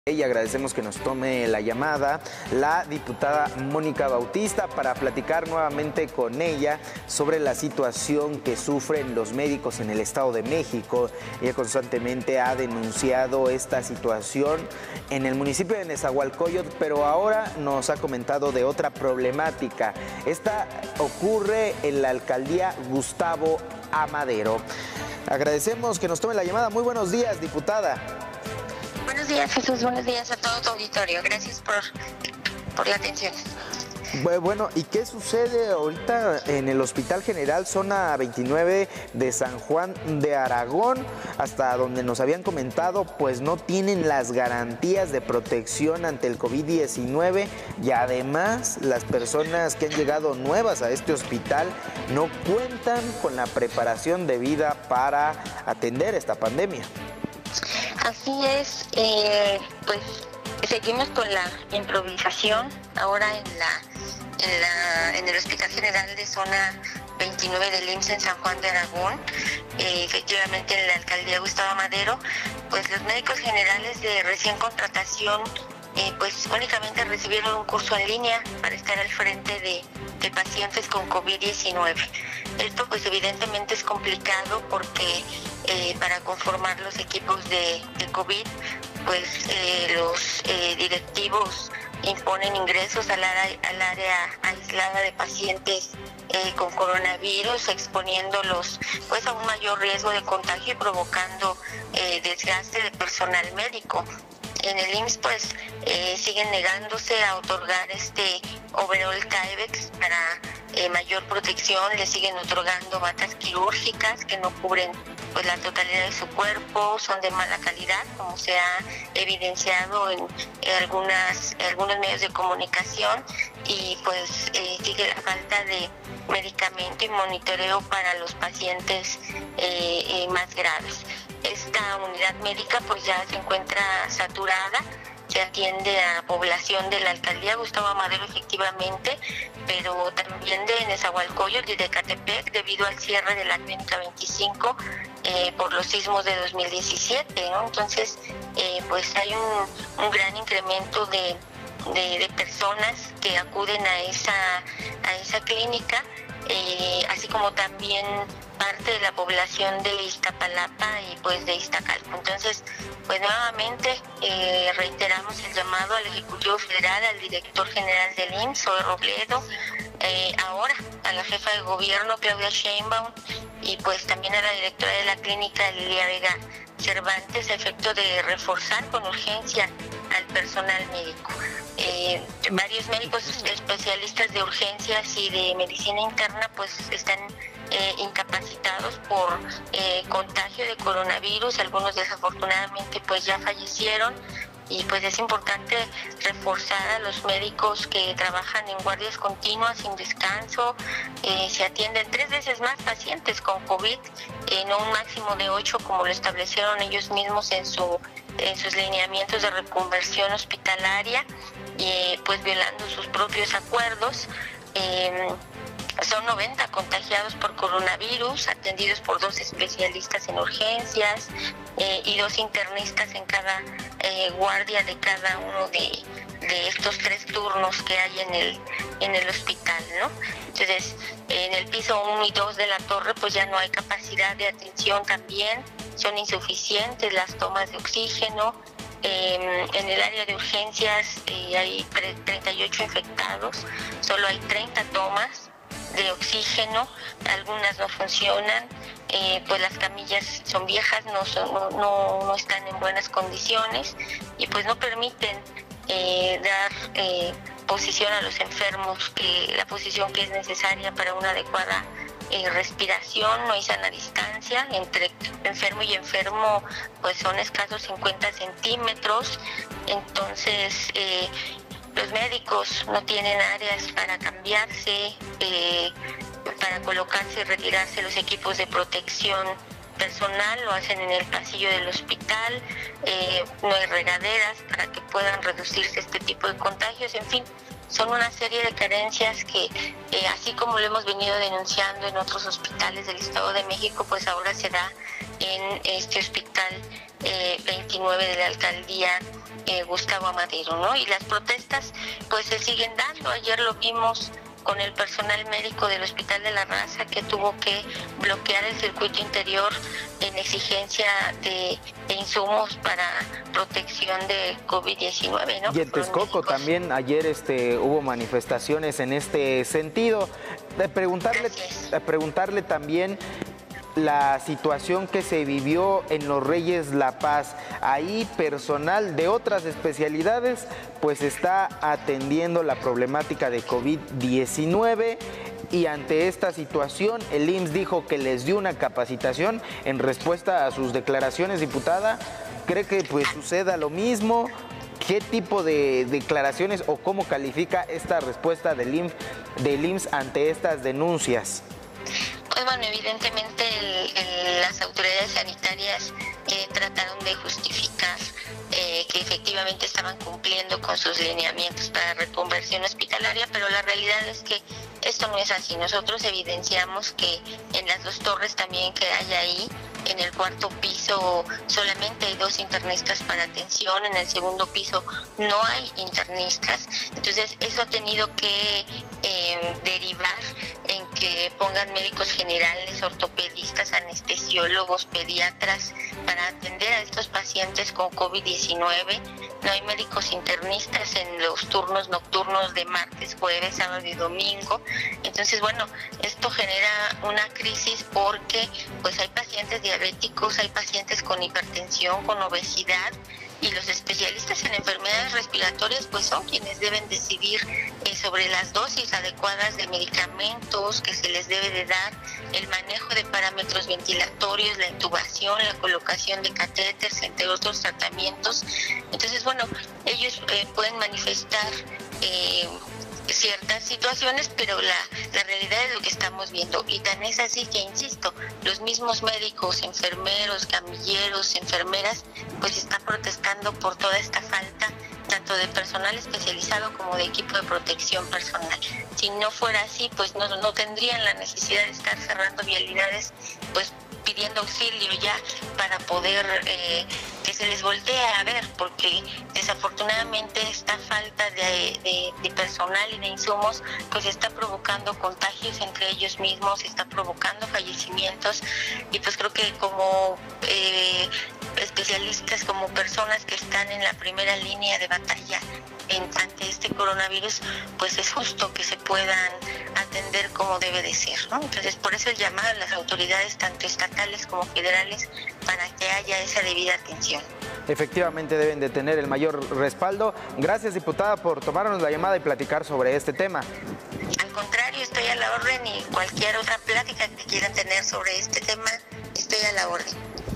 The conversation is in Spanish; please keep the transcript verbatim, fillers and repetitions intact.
Y agradecemos que nos tome la llamada la diputada Mónica Bautista para platicar nuevamente con ella sobre la situación que sufren los médicos en el Estado de México. Ella constantemente ha denunciado esta situación en el municipio de Nezahualcóyotl, pero ahora nos ha comentado de otra problemática. Esta ocurre en la alcaldía Gustavo Amadero. Agradecemos que nos tome la llamada. Muy buenos días, diputada. Buenos días, Jesús. Buenos días a todo tu auditorio. Gracias por, por la atención. Bueno, ¿y qué sucede ahorita en el Hospital General Zona veintinueve de San Juan de Aragón? Hasta donde nos habían comentado, pues no tienen las garantías de protección ante el COVID diecinueve y además las personas que han llegado nuevas a este hospital no cuentan con la preparación debida para atender esta pandemia. Así es, eh, pues seguimos con la improvisación ahora en la, en la en el Hospital General de Zona veintinueve del I M S S en San Juan de Aragón, eh, efectivamente en la alcaldía Gustavo Amadero, pues los médicos generales de recién contratación eh, pues únicamente recibieron un curso en línea para estar al frente de, de pacientes con COVID diecinueve. Esto pues evidentemente es complicado porque eh, para conformar los equipos de, de COVID, pues eh, los eh, directivos imponen ingresos al área, al área aislada de pacientes eh, con coronavirus, exponiéndolos pues a un mayor riesgo de contagio y provocando eh, desgaste de personal médico. En el I M S S pues eh, siguen negándose a otorgar este overall Tyvek para eh, mayor protección, le siguen otorgando batas quirúrgicas que no cubren pues la totalidad de su cuerpo, son de mala calidad, como se ha evidenciado en, en algunas en algunos medios de comunicación, y pues eh, sigue la falta de medicamento y monitoreo para los pacientes eh, eh, más graves. Esta unidad médica pues ya se encuentra saturada, se atiende a población de la alcaldía Gustavo Amadero efectivamente, pero también de Nezahualcóyotl y de Ecatepec debido al cierre de la clínica veinticinco eh, por los sismos de dos mil diecisiete, ¿no? Entonces eh, pues hay un, un gran incremento de, de, de personas que acuden a esa, a esa clínica, eh, así como también parte de la población de Iztapalapa y pues de Iztacalco. Entonces, pues nuevamente eh, reiteramos el llamado al Ejecutivo Federal, al Director General del I M S S, Zoe Robledo, eh, ahora a la jefa de gobierno, Claudia Sheinbaum, y pues también a la directora de la clínica, Lilia Vega Cervantes, a efecto de reforzar con urgencia al personal médico. Eh, varios médicos especialistas de urgencias y de medicina interna pues están eh, incapacitados por eh, contagio de coronavirus, algunos desafortunadamente pues ya fallecieron, y pues es importante reforzar a los médicos que trabajan en guardias continuas sin descanso. Eh, se atienden tres veces más pacientes con COVID, eh, no un máximo de ocho como lo establecieron ellos mismos en su en sus lineamientos de reconversión hospitalaria, y pues violando sus propios acuerdos. Eh, Son noventa contagiados por coronavirus, atendidos por dos especialistas en urgencias eh, y dos internistas en cada eh, guardia de cada uno de, de estos tres turnos que hay en el en el hospital, ¿no? Entonces, en el piso uno y dos de la torre pues ya no hay capacidad de atención también, son insuficientes las tomas de oxígeno. Eh, en el área de urgencias eh, hay treinta y ocho infectados, solo hay treinta tomas de oxígeno, algunas no funcionan, eh, pues las camillas son viejas, no, son, no, no, no están en buenas condiciones, y pues no permiten eh, dar eh, posición a los enfermos, que la posición que es necesaria para una adecuada eh, respiración. No hay sana distancia entre enfermo y enfermo, pues son escasos cincuenta centímetros. Entonces eh, los médicos no tienen áreas para cambiarse, eh, para colocarse y retirarse los equipos de protección personal, lo hacen en el pasillo del hospital, eh, no hay regaderas para que puedan reducirse este tipo de contagios. En fin, son una serie de carencias que, eh, así como lo hemos venido denunciando en otros hospitales del Estado de México, pues ahora se da en este hospital eh, veintinueve de la alcaldía eh, Gustavo Amadero, ¿no? Y las protestas pues se siguen dando. Ayer lo vimos con el personal médico del Hospital de la Raza, que tuvo que bloquear el circuito interior en exigencia de, de insumos para protección de COVID diecinueve, ¿no? Y en Texcoco también ayer este, hubo manifestaciones en este sentido. De preguntarle, de preguntarle también la situación que se vivió en Los Reyes La Paz. Ahí personal de otras especialidades pues está atendiendo la problemática de COVID diecinueve, y ante esta situación el I M S S dijo que les dio una capacitación en respuesta a sus declaraciones, diputada. ¿Cree que pues suceda lo mismo? ¿Qué tipo de declaraciones o cómo califica esta respuesta del I M S S, del I M S S ante estas denuncias? Pues bueno, evidentemente el, el, las autoridades sanitarias eh, trataron de justificar eh, que efectivamente estaban cumpliendo con sus lineamientos para reconversión hospitalaria, pero la realidad es que esto no es así. Nosotros evidenciamos que en las dos torres también que hay ahí, en el cuarto piso solamente hay dos internistas para atención, en el segundo piso no hay internistas, entonces eso ha tenido que eh, derivar en que pongan médicos generales, ortopedistas, anestesiólogos, pediatras para atender a estos pacientes con COVID diecinueve. No hay médicos internistas en los turnos nocturnos de martes, jueves, sábado y domingo. Entonces, bueno, esto genera una crisis porque pues hay pacientes diabéticos, hay pacientes con hipertensión, con obesidad, y los especialistas en enfermedades respiratorias pues son quienes deben decidir eh, sobre las dosis adecuadas de medicamentos que se les debe de dar, el manejo de parámetros ventilatorios, la intubación, la colocación de catéteres, entre otros tratamientos. Entonces, bueno, ellos eh, pueden manifestar eh, ciertas situaciones, pero la, la realidad es lo que estamos viendo, y tan es así que, insisto, los mismos médicos, enfermeros, camilleros, enfermeras, pues están protestando por toda esta falta, tanto de personal especializado como de equipo de protección personal. Si no fuera así, pues no, no tendrían la necesidad de estar cerrando vialidades, pues pidiendo auxilio ya para poder eh, que se les voltee a ver, porque desafortunadamente esta falta de, de, de personal y de insumos pues está provocando contagios entre ellos mismos, está provocando fallecimientos, y pues creo que como eh, especialistas, como personas que están en la primera línea de batalla en, ante este coronavirus, pues es justo que se puedan atender como debe de ser, ¿no? Entonces, por eso el llamado a las autoridades, tanto estatales como federales, para que haya esa debida atención. Efectivamente deben de tener el mayor respaldo. Gracias, diputada, por tomarnos la llamada y platicar sobre este tema. Al contrario, estoy a la orden, y cualquier otra plática que quieran tener sobre este tema, estoy a la orden.